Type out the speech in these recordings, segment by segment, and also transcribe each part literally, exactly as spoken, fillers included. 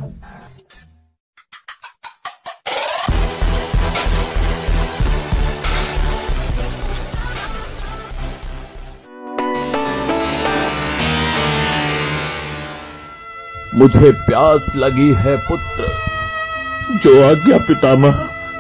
मुझे प्यास लगी है पुत्र। जो आज्ञा पितामह।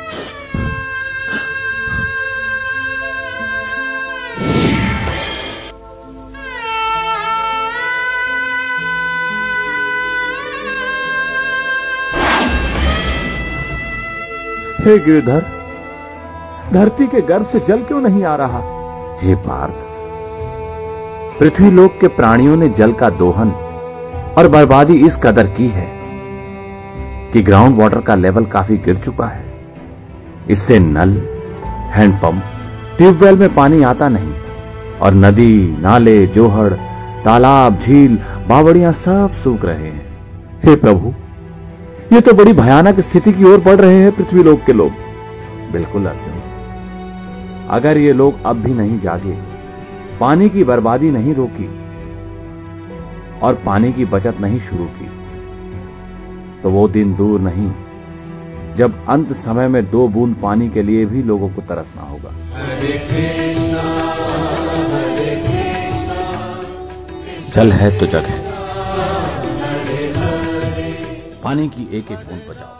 हे गिरधर, धरती के गर्भ से जल क्यों नहीं आ रहा? हे पार्थ, पृथ्वीलोक के प्राणियों ने जल का दोहन और बर्बादी इस कदर की है कि ग्राउंड वाटर का लेवल काफी गिर चुका है। इससे नल, हैंडपंप, ट्यूबवेल में पानी आता नहीं और नदी, नाले, जोहड़, तालाब, झील, बावड़ियां सब सूख रहे हैं। हे प्रभु, ये तो बड़ी भयानक स्थिति की ओर बढ़ रहे हैं पृथ्वीलोक के लोग। बिल्कुल अर्जुन, अगर ये लोग अब भी नहीं जागे, पानी की बर्बादी नहीं रोकी और पानी की बचत नहीं शुरू की, तो वो दिन दूर नहीं जब अंत समय में दो बूंद पानी के लिए भी लोगों को तरसना होगा। जल है तो जग है, पानी की एक एक बूंद बचाओ।